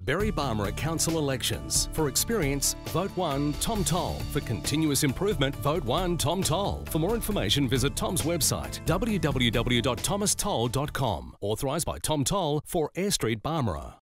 Berry-Barmera Council elections. For experience, vote 1 Tom Towle. For continuous improvement, vote 1 Tom Towle. For more information, visit Tom's website www.thomastowle.com. Authorised by Tom Towle for Air Street, Barmera.